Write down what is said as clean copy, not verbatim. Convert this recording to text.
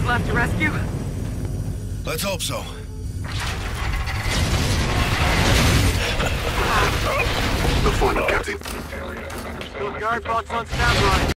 left to rescue? Let's hope so. Good finding, Captain. Guard box on standby.